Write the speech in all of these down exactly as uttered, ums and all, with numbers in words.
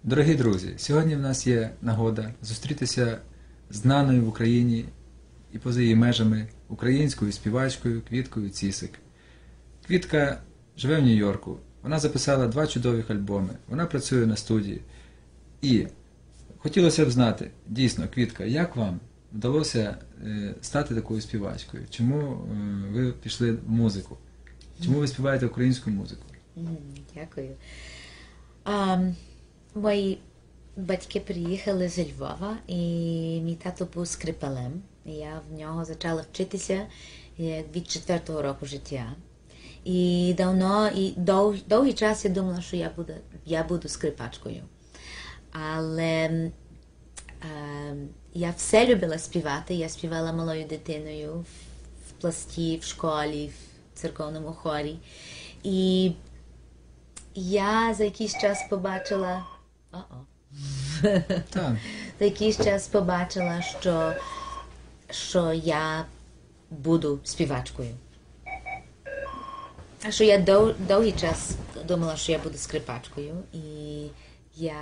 Дорогі друзі, сьогодні в нас є нагода зустрітися з знаною в Україні і поза її межами українською співачкою Квіткою Цісик. Квітка живе в Нью-Йорку, вона записала два чудових альбоми, вона працює на студії. І хотілося б знати, дійсно, Квітка, як вам вдалося е, стати такою співачкою? Чому е, ви пішли в музику? Чому ви співаєте українську музику? Дякую. Um, мої батьки приїхали з Львова, і мій тато був скрипалем. Я в нього почала вчитися від четвертого року життя. І давно, і дов, довгий час я думала, що я буду, я буду скрипачкою. Але е, я все любила співати. Я співала малою дитиною в, в пласті, в школі, в церковному хорі. І я за якийсь час побачила... О-о. За якийсь час побачила, що, що я буду співачкою. А що я дов, довгий час думала, що я буду скрипачкою. І я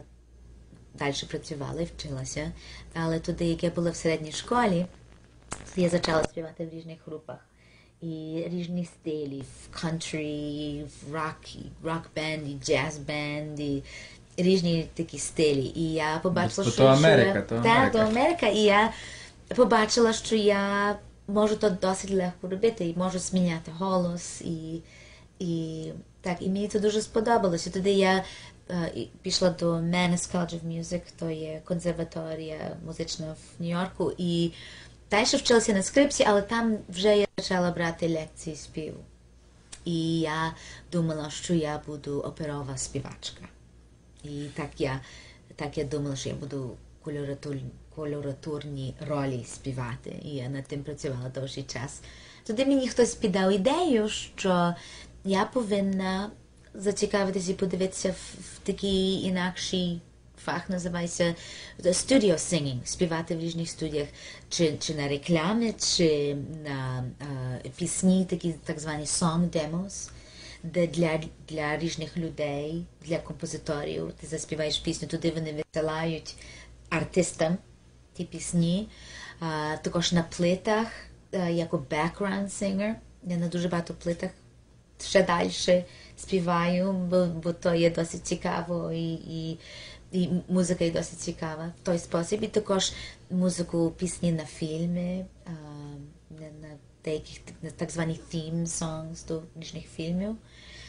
далі працювала і вчилася. Але тоді, як я була в середній школі, я почала співати в різних групах. І різні стилі, в country, в rock, rock-бенд, і джаз-бенд, і різні такі стилі. І я побачила, що... То Америка, я... то Та, Америка. то Америка. І я побачила, що я можу то досить легко робити, і можу зміняти голос, і, і, так, і мені це дуже сподобалося. Тоді я uh, пішла до Mannes College of Music, то є консерваторія музична в Нью-Йорку, і далі вчилася на скрипці, але там вже я почала брати лекції співу. І я думала, що я буду оперова співачка. І так я, так я думала, що я буду кольоратур, кольоратурні ролі співати. І я над тим працювала довший час. Тоді мені хтось піддав ідею, що я повинна зацікавитися і подивитися в, в такий інакший фах, називається studio singing, співати в різних студіях, чи, чи на рекламі, чи на а, пісні, такі так звані song demos, де для, для різних людей, для композиторів, ти заспіваєш пісню, туди вони висилають артистам ті пісні, а, також на плитах, а, як background singer, я на дуже багато плитах ще далі співаю, бо, бо то є досить цікаво, і, і І музика є досить цікава в той спосіб. І також музику, пісні на фільми, а, на, на деяких на так звані theme songs до різних фільмів.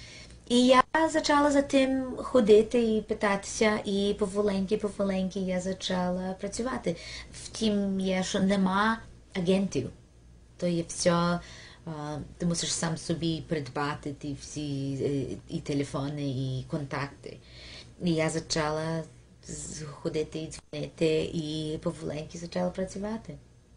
І я почала за тим ходити і питатися, і поволеньки-поволеньки я почала працювати. Втім, є, що нема агентів. То є все, а, ти мусиш сам собі придбати ті всі і телефони, і контакти. І я почала ходити і дзвонити, і поволеньки почала працювати.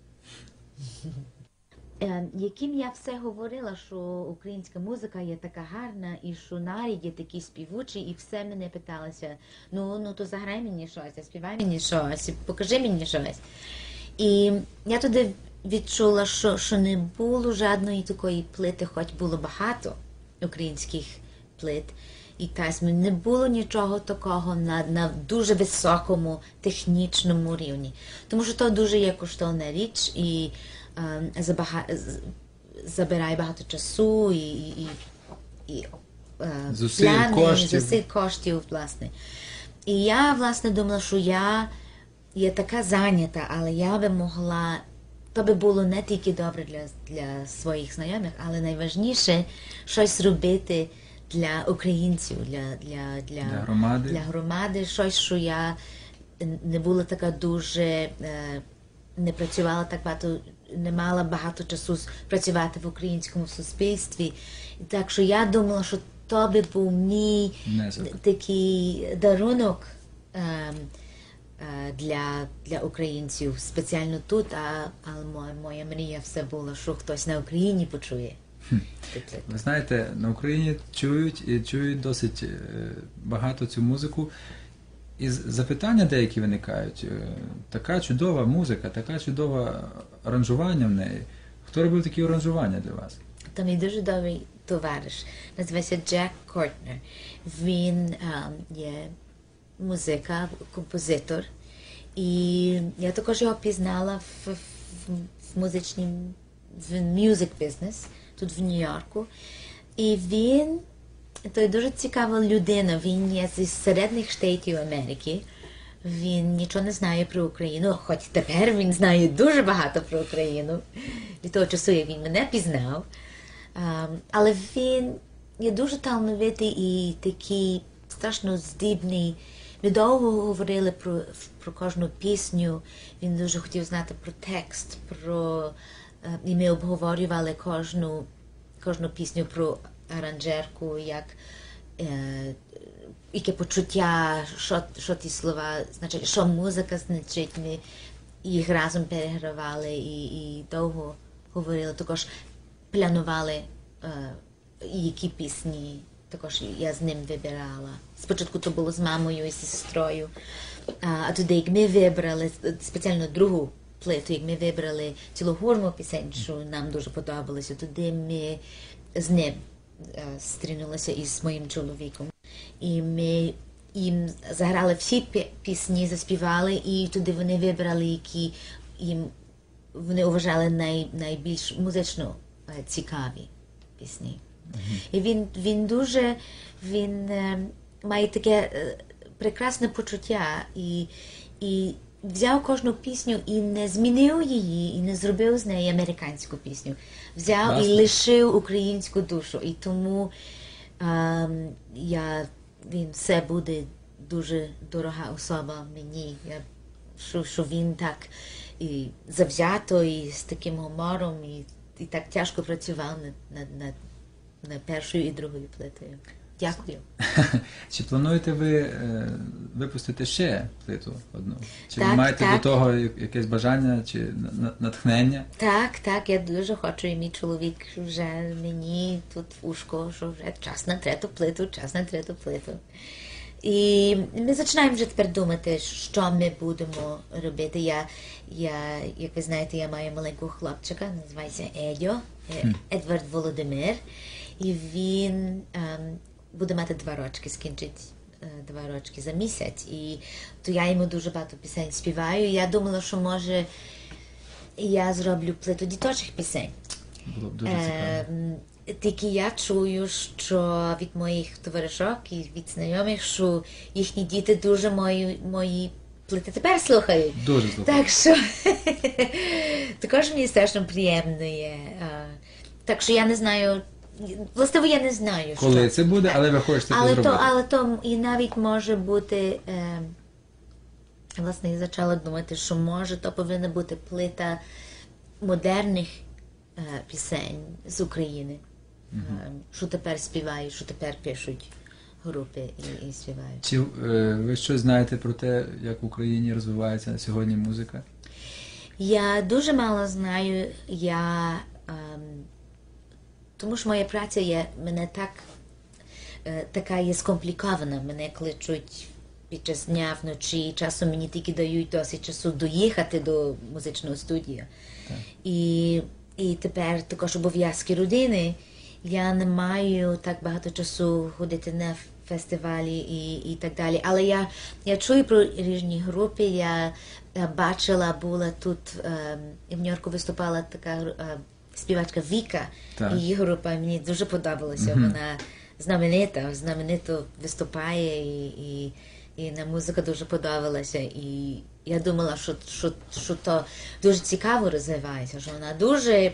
Яким я все говорила, що українська музика є така гарна, і що нарід є такий співучий, і все мене питалося, ну, ну то заграй мені щось, співай мені щось, покажи мені щось. І я тоді відчула, що, що не було жодної такої плити, хоч було багато українських плит. І так, не було нічого такого на, на дуже високому технічному рівні. Тому що то дуже є коштовна річ і е, забага, забирає багато часу і, і, і е, зусиль плани, коштів. зусиль коштів, власне. І я, власне, думала, що я є така зайнята, але я би могла, то би було не тільки добре для, для своїх знайомих, але найважніше щось робити для українців, для, для, для, для, громади. для громади, щось, що я не була така дуже, не працювала так багато, не мала багато часу працювати в українському суспільстві. Так що я думала, що то би був мій Внесок. такий дарунок для, для українців, спеціально тут, а, а моя, моя мрія все була, що хтось на Україні почує. Ви знаєте, на Україні чують і чують досить багато цю музику. І запитання деякі виникають. Така чудова музика, така чудова аранжування в неї. Хто робив такі аранжування для вас? Та мій дуже добрий товариш, називається Джек Кортнер. Він um, є музика, композитор. І я також його пізнала в, в, в музичнім, в music business, тут в Нью-Йорку. І він, то є дуже цікава людина, він є зі Середніх Штатів Америки. Він нічого не знає про Україну, хоч тепер він знає дуже багато про Україну, від того часу, як він мене пізнав. Um, але він є дуже талановитий і такий страшно здібний. Ми довго говорили про, про кожну пісню, він дуже хотів знати про текст, про, uh, і ми обговорювали кожну, кожну пісню про аранжерку, як uh, яке почуття, що, що ті слова значить, що музика значить. Ми їх разом перегравали і, і довго говорили. Також планували, е, які пісні, також я з ним вибирала. Спочатку то було з мамою і з сестрою, а, а тоді, як ми вибрали, спеціально другу плиту, як ми вибрали цілу гурму пісень, що нам дуже подобалося, тоді ми з ним е, стрінулися із моїм чоловіком. І ми їм заграли всі пісні, заспівали, і тоді вони вибрали, які їм вони вважали най, найбільш музично цікаві пісні. Mm-hmm. І він, він дуже, він е, має таке е, прекрасне почуття і, і взяв кожну пісню і не змінив її, і не зробив з неї американську пісню. Взяв Власне. І лишив українську душу. І тому е, я, він все буде дуже дорога особа мені. Я, що, що він так і завзято, і з таким гумором, і і так тяжко працював над, над, над, над першою і другою плитою. Дякую. Чи плануєте ви е, випустити ще плиту одну? Чи так, ви маєте так. до того якесь бажання чи натхнення? Так, так, я дуже хочу, і мій чоловік вже мені тут в ушко, що вже час на третю плиту, час на третю плиту. І ми починаємо вже тепер думати, що ми будемо робити. Я, я, як ви знаєте, я маю маленького хлопчика, називається Едьо, mm. Едвард Володимир. І він ем, буде мати два рочки, скінчить е, два рочки за місяць. І то я йому дуже багато пісень співаю. Я думала, що може я зроблю плиту діточих пісень. Було б дуже цікаво. Е, Тільки я чую, що від моїх товаришок і від знайомих, що їхні діти дуже мої, мої плити тепер слухають. Дуже слухають. Так що також мені страшно приємно є. Так що я не знаю, власне, я не знаю, коли що. це буде, але ви хочете але це то, зробити. але то і навіть може бути, е, власне, я почала думати, що може то повинна бути плита модерних е, пісень з України. Uh-huh. Що тепер співають, що тепер пишуть групи і, і співають. Чи е, ви щось знаєте про те, як в Україні розвивається сьогодні музика? Я дуже мало знаю. Я, ем, тому що моя праця є, мене так, е, така є скомплікована. Мене кличуть під час дня, вночі, часом мені тільки дають досить часу доїхати до музичної студії. Так. І, і тепер також обов'язки родини. Я не маю так багато часу ходити на фестивалі і, і так далі. Але я, я чую про різні групи. Я, я бачила, була тут, е, в Нью-Йорку виступала така е, співачка Віка. Так. Її група мені дуже подобалася. Mm-hmm. Вона знаменита, знаменито виступає і, і, і на музика дуже подобалася. І я думала, що, що, що то дуже цікаво розвивається, що вона дуже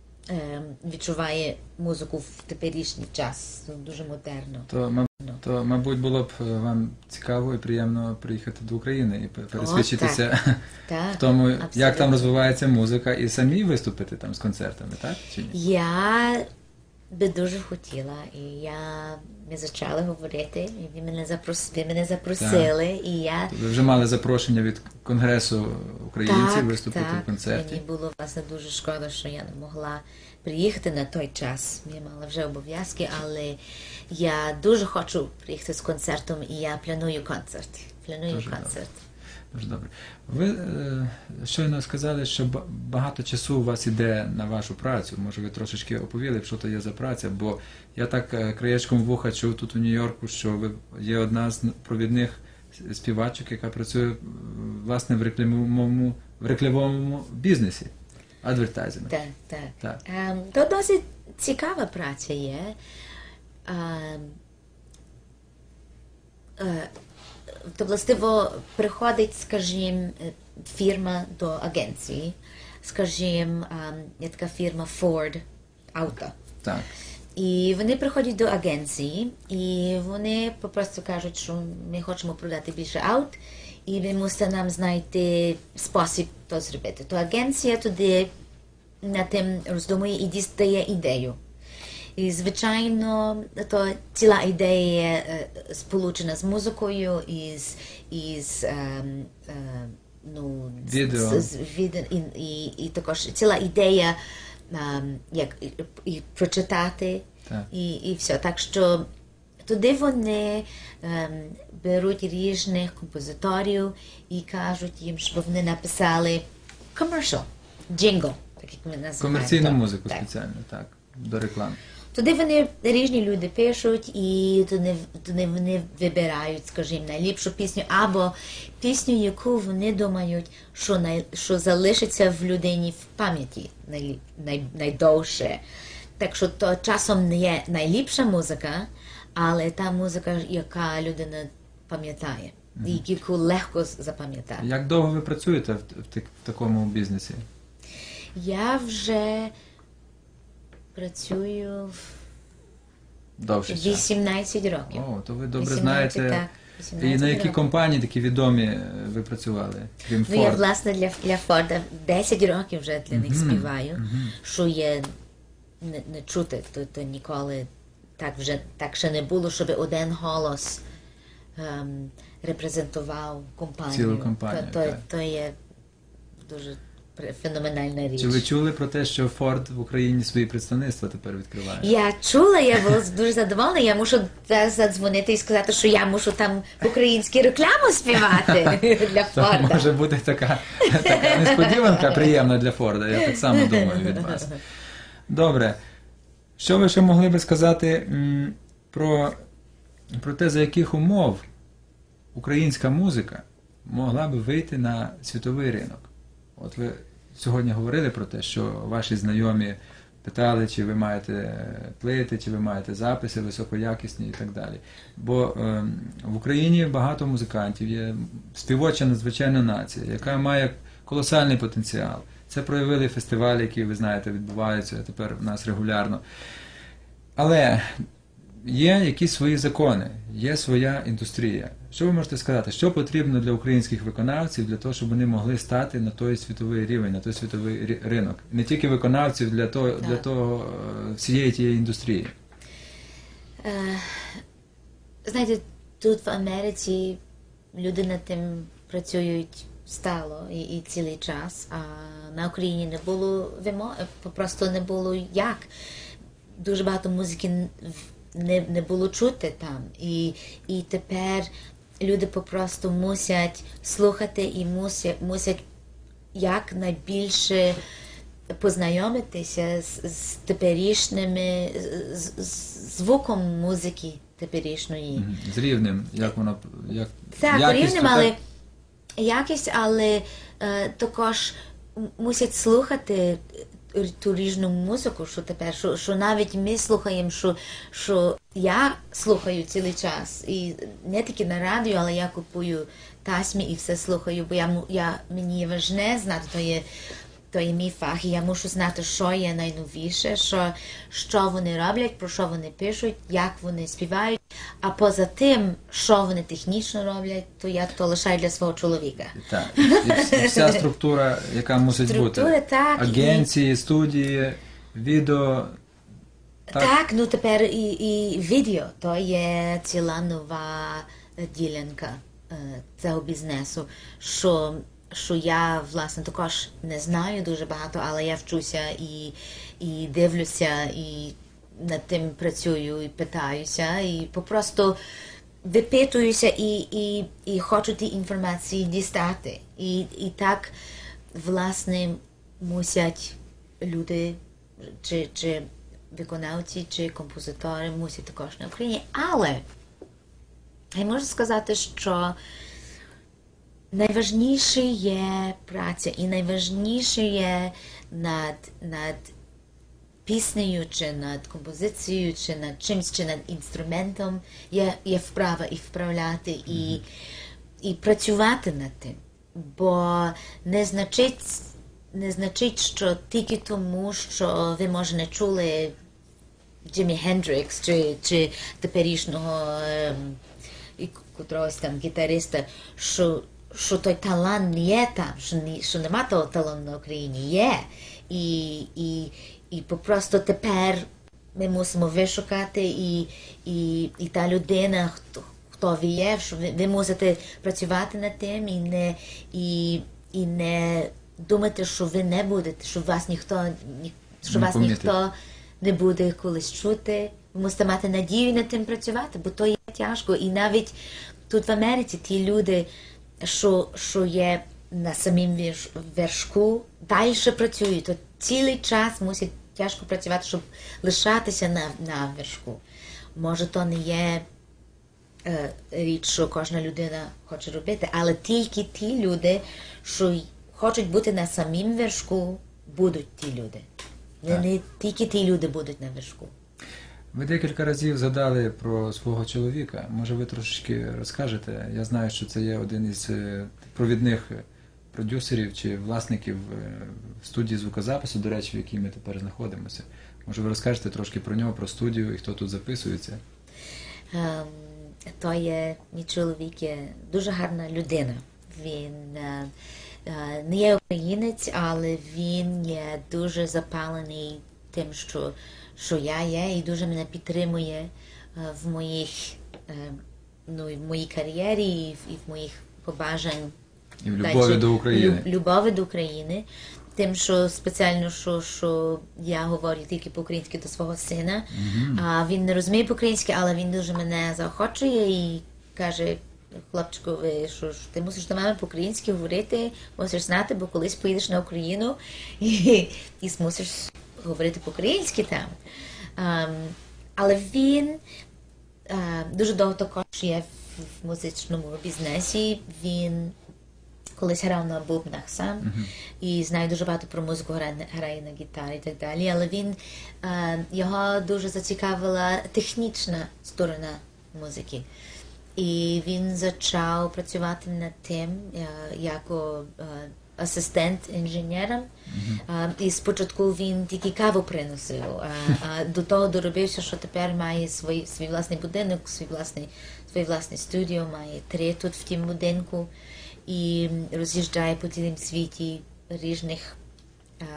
відчуває музику в теперішній час, дуже модерно. То, маб... то, мабуть, було б вам цікаво і приємно приїхати до України і пересвідчитися О, так. в тому, Абсолютно. Як там розвивається музика, і самі виступити там з концертами, так? Чи ні? Я би дуже хотіла, і я... ми почали говорити, і ви мене, запрос... ви мене запросили, так. і я... Ви вже мали запрошення від Конгресу українців так, виступити так. в концерті. Мені було, власне, дуже шкода, що я не могла приїхати на той час. Я мала вже обов'язки, але я дуже хочу приїхати з концертом, і я планую концерт. Планую дуже концерт. Добре. Дуже добре. Ви е, щойно сказали, що багато часу у вас іде на вашу працю. Може, ви трошечки оповіли, що то є за праця, бо я так краєчком вуха чув тут у Нью-Йорку, що ви є одна з провідних співачок, яка працює е, власне в рекламовому, в рекламовому бізнесі, адвертайзинг. Так, так. Так. Ем, то досить цікава праця є. Ем, е, то, властиво, приходить, скажімо, фірма до агенції. Скажімо, ем, є така фірма Ford Auto. Так. І вони приходять до агенції, і вони просто кажуть, що ми хочемо продати більше аут, і ви мусите нам знайти спосіб то зробити. То агенція туди над тим роздумує і дістає ідею. І, звичайно, то ціла ідея е, сполучена з музикою, із, із ем, е, ну, з- Відео. з, з відео, і, і, і також ціла ідея, ем, як і, і прочитати, Так. і, і все. Так що туди вони ем, беруть різних композиторів і кажуть їм, щоб вони написали commercial, jingle, так як ми називаємо. Комерційну то. музику Так. спеціально, так, до реклами. Туди вони різні люди пишуть, і туди, туди вони вибирають, скажімо, найліпшу пісню, або пісню, яку вони думають, що, най, що залишиться в людині в пам'яті най, най, найдовше. Так що то часом не є найліпша музика, але та музика, яка людина пам'ятає, і яку легко запам'ятати. Як довго ви працюєте в, в, так- в такому бізнесі? Я вже працюю Довше часу. вісімнадцять років. О, то ви добре вісімнадцять, знаєте. так, І вісімнадцять на які років. компанії такі відомі е, ви працювали? Крім Ну, я, Ford? власне, для, для Форда десять років вже для них Мгм, співаю, мгм. що є не, не чути, то, то ніколи так вже так ще не було, щоб один голос ем, репрезентував компанію. Цілу компанію, То, то, так. то є дуже пр- феноменальна річ. Чи ви чули про те, що Ford в Україні свої представництва тепер відкриває? Я чула, я була дуже задоволена. Я мушу зараз задзвонити і сказати, що я мушу там українську рекламу співати для То Форда. може бути така, така несподіванка приємна для Форда, я так само думаю від вас. Добре. Що ви ще могли би сказати м, про, про те, за яких умов українська музика могла би вийти на світовий ринок? От ви сьогодні говорили про те, що ваші знайомі питали, чи ви маєте плити, чи ви маєте записи високоякісні і так далі. Бо ем, в Україні багато музикантів, є співоча надзвичайна нація, яка має колосальний потенціал. Це проявили фестивалі, які, ви знаєте, відбуваються тепер у нас регулярно. Але є якісь свої закони, є своя індустрія. Що ви можете сказати? Що потрібно для українських виконавців для того, щоб вони могли стати на той світовий рівень, на той світовий рі- ринок? Не тільки виконавців, для того, Так. для того е, всієї тієї індустрії. Е, знаєте, тут в Америці люди над тим працюють стало і, і цілий час, а на Україні не було вимоги, просто не було як. Дуже багато музики н- в- не, не було чути там. І, і тепер люди попросту мусять слухати і мусять, мусять якнайбільше познайомитися з, з теперішніми, з, з звуком музики теперішньої. Мгм. З рівнем, як воно як Так, якістю, рівнем, але якість, але е, також м- мусять слухати е, ту різну музику, що тепер, що, що навіть ми слухаємо, що, що я слухаю цілий час. І не тільки на радіо, але я купую тасмі і все слухаю, бо я, му- я, мені є важне знати, то є, то є мій фах, і я мушу знати, що є найновіше, що, що вони роблять, про що вони пишуть, як вони співають. А поза тим, що вони технічно роблять, то я то лишаю для свого чоловіка. Так, і вс- і вся структура, яка мусить Структура, бути. так, і- Агенції, студії, відео. Так, Так. ну тепер і, і відео, то є ціла нова е, ділянка е, цього бізнесу, що, що я, власне, також не знаю дуже багато, але я вчуся і, і дивлюся, і над тим працюю, і питаюся, і попросту випитуюся і, і, і хочу ті інформації дістати. І, і так, власне, мусять люди, чи, чи виконавці, чи композитори мусять також на Україні. Але Я можу сказати, що найважніше є праця і найважніше є над, над піснею, чи над композицією, чи над чимсь, чи над інструментом є, є вправа і вправляти, і, і працювати над тим. Бо не значить, не значить, що тільки тому, що ви, може, не чули Джимі Хендрікс, чи, чи теперішнього ем, і котрогось там гітариста, що, що той талант не є там, що, не, що нема того таланту на Україні. Є. І, і, і попросту тепер ми мусимо вишукати, і, і, і та людина, хто, хто ви є, що ви, ви мусите працювати над тим і не, і, і не думати, що ви не будете, що вас ніхто, ні, що Не вас помітить. ніхто не буде колись чути. Ви мусите мати надію над тим працювати, бо то є тяжко. І навіть тут в Америці ті люди, що, що є на самім верш- вершку, далі працюють. То цілий час мусять тяжко працювати, щоб лишатися на, на вершку. Може, то не є е, річ, що кожна людина хоче робити, але тільки ті люди, що й хочуть бути на самім вершку, будуть ті люди. Не, Так. не тільки ті люди будуть на вершку. Ви декілька разів згадали про свого чоловіка. Може, ви трошечки розкажете? Я знаю, що це є один із е, провідних продюсерів чи власників е, студії звукозапису, до речі, в якій ми тепер знаходимося. Може, ви розкажете трошки про нього, про студію і хто тут записується? Ем, то є, мій чоловік є дуже гарна людина. Він е, е, не є українець, але він є дуже запалений тим, що, що я є, і дуже мене підтримує е, в моїх, е, ну, і в моїй кар'єрі, і в, і в моїх побажань. І в любові Дальше, до України. Люб, любові до України. Тим, що спеціально, що, що я говорю тільки по-українськи до свого сина. Мгм. А він не розуміє по-українськи, але він дуже мене заохочує і каже: хлопчику, ви, що ж, ти мусиш до мене по-українськи говорити, мусиш знати, бо колись поїдеш на Україну і, і мусиш говорити по-українськи там. Ем, але він е, дуже довго також є в, в музичному бізнесі. Він колись грав на бубнах сам, Мгм. і знає дуже багато про музику, грає, на- грає на гітарі і так далі. Але він, е, його дуже зацікавила технічна сторона музики. І він почав працювати над тим, е, як о, е, асистент інженера. Е, І спочатку він тільки каву приносив, а, а до того доробився, що тепер має свій, свій власний будинок, свій власний, своє власне студіо, має три тут в тім будинку. І роз'їжджає по цілому світі різних а,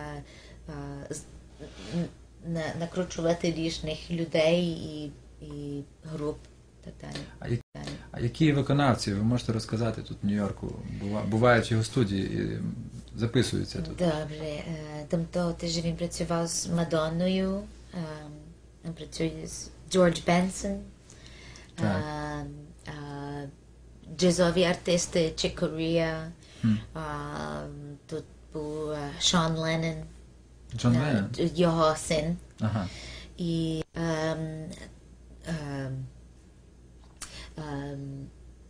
а, з- н- на, накручувати різних людей і, і груп. Так далі. А, я- а які виконавці ви можете розказати тут в Нью-Йорку? Бува- Бувають в його студії і записуються тут. Добре. е, Тобто теж він працював з Мадонною, ем, він працює з Джордж Бенсон, Так. ем, е, джазові артисти Чик Корія, Хм. ем, тут був е, Шон Леннон, Джон е, Леннон? його син. Ага. І ем, ем, ем,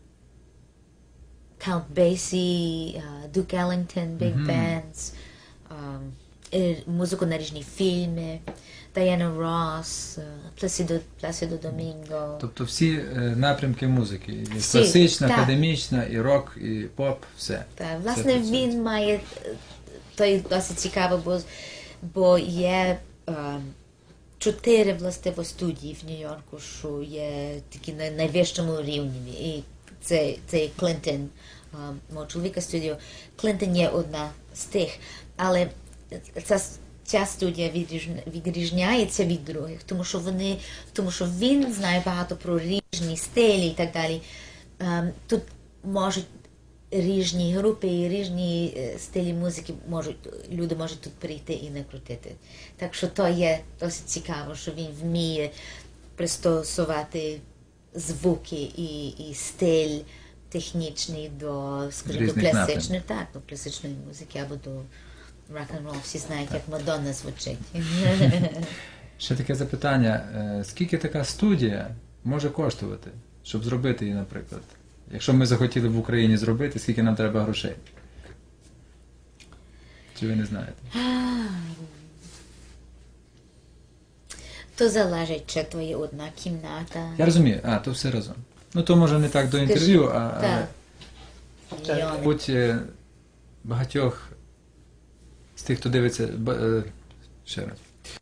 Count Basie, е, Duke Ellington, Big Мгм. Bands, ем, е, музику на різні фільми, Дайана Росс, е, Пласідо, Пласідо Домінго. Тобто всі е, напрямки музики. І Всі, класична, так. академічна, і рок, і поп, все. Так, Все власне, працює. він має, е, то й досить цікаво, бо, бо є е, чотири властиво студії в Нью-Йорку, що є такі на найвищому рівні. І це, це Клінтон, е, мого чоловіка студіо. Клінтон є одна з тих, але ця, ця студія відрізня- відрізняється від других, тому що вони, тому що він знає багато про різні стилі і так далі. Ем, Тут можуть різні групи і різні е, стилі музики можуть, люди можуть тут прийти і накрутити. Так що то є досить цікаво, що він вміє пристосувати звуки і, і стиль технічний до, скажімо, до Різних класичної, так, до класичної музики або до рок-н-рол. Всі знають, як Мадонна звучить. Ще таке запитання. Е, Скільки така студія може коштувати? щоб зробити її, наприклад? Якщо ми захотіли в Україні зробити, скільки нам треба грошей? Чи ви не знаєте? То залежить, чи то є одна кімната. Я розумію, а, то все разом. Ну, то може не так до інтерв'ю, а, але, Так. Мільйони. мабуть, е, багатьох з тих, хто дивиться, ба- е, ще раз.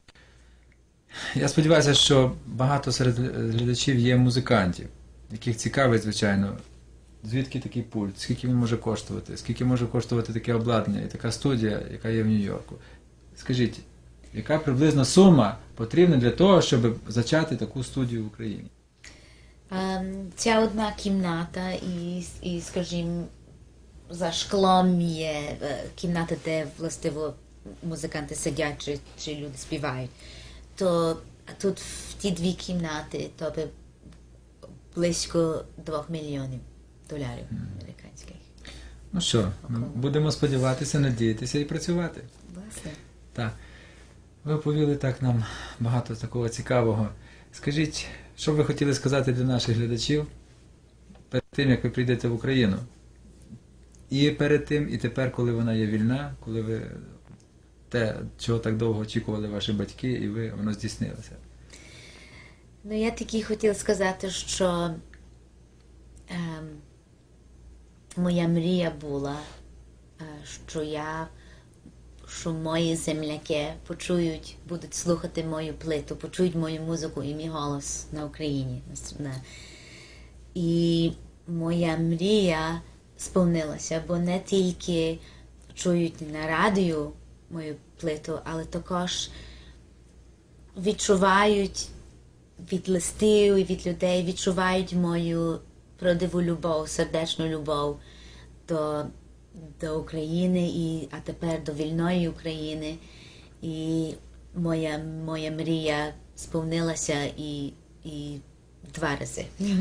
Я сподіваюся, що багато серед глядачів є музикантів, яких цікавить, звичайно, звідки такий пульт, скільки він може коштувати, скільки може коштувати таке обладнання і така студія, яка є в Нью-Йорку. Скажіть, яка приблизна сума потрібна для того, щоб зачати таку студію в Україні? Ем, Ця одна кімната і, і, скажімо, за шклом є е, кімната, де, властиво, музиканти сидять чи, чи люди співають. То тут в ті дві кімнати то би близько двох мільйонів доларів американських. Ну що, ми будемо сподіватися, надіятися і працювати. Власне. Так. Ви оповіли так нам багато такого цікавого. Скажіть, що б ви хотіли сказати для наших глядачів перед тим, як ви прийдете в Україну? І перед тим, і тепер, коли вона є вільна, коли ви те, чого так довго очікували ваші батьки, і ви, воно здійснилося. Ну, я тільки хотіла сказати, що ем, моя мрія була, е, що я, що мої земляки почують, будуть слухати мою плиту, почують мою музику і мій голос на Україні. На- І моя мрія сповнилася, бо не тільки чують на радіо мою плиту, але також відчувають від листів і від людей, відчувають мою правдиву любов, сердечну любов до, до України, і, а тепер до вільної України. І моя, моя мрія сповнилася і, і два рази.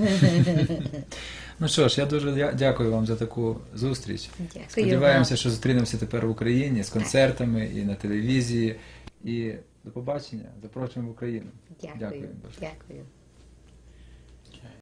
Ну що ж, я дуже дя- дякую вам за таку зустріч. Дякую Сподіваємося, вам. що зустрінемося тепер в Україні з концертами і на телевізії. І до побачення. Запрошуємо в Україну. Дякую. Дякую дуже. Дякую.